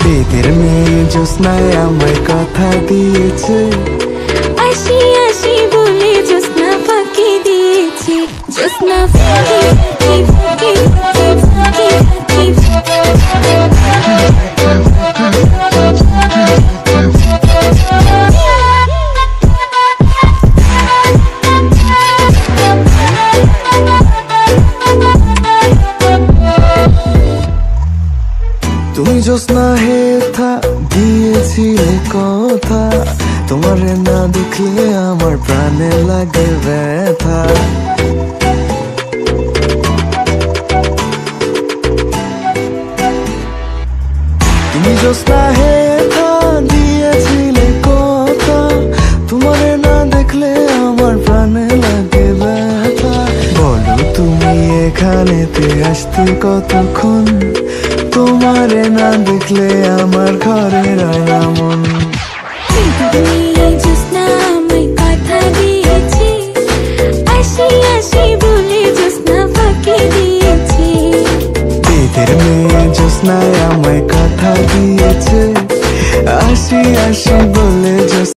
বেদের মেয়ে জ্যোৎস্নায় আমায় কথা দিয়েছে, আসি আসি বলে জ্যোৎস্না ফাঁকি দিয়েছে। জ্যোৎস্না ফাঁকি ফাঁকি ফাঁকি ফাঁকি তুমি জ্যোৎস্না হে থা দিয়েছিলে কথা, তোমারে না দেখলে আমার প্রাণে লাগে ব্যথা। তুমি জ্যোৎস্না হে থা দিয়েছিলে কথা, তোমারে না দেখলে আমার প্রাণে লাগে ব্যথা। বলো তুমি এখানেতে আসতে কতক্ষণ, তোমারে না দেখলে আমার ঘরে রয় না মন। জ্যোৎস্না আমায় কথা দিয়েছে, আসি আসি বলে জ্যোৎস্না ফাঁকি দিয়েছে। বেদের মেয়ে জ্যোৎস্নায় আমায় কথা দিয়েছে, আসি আসি বলে জ্যোৎস্না